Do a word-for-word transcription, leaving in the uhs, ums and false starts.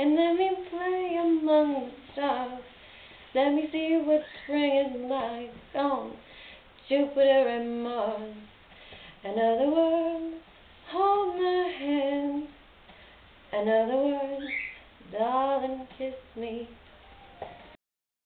and let me play among the stars. Let me see what spring is like on Jupiter and Mars. Another word, hold my hand. Another word, darling, kiss me.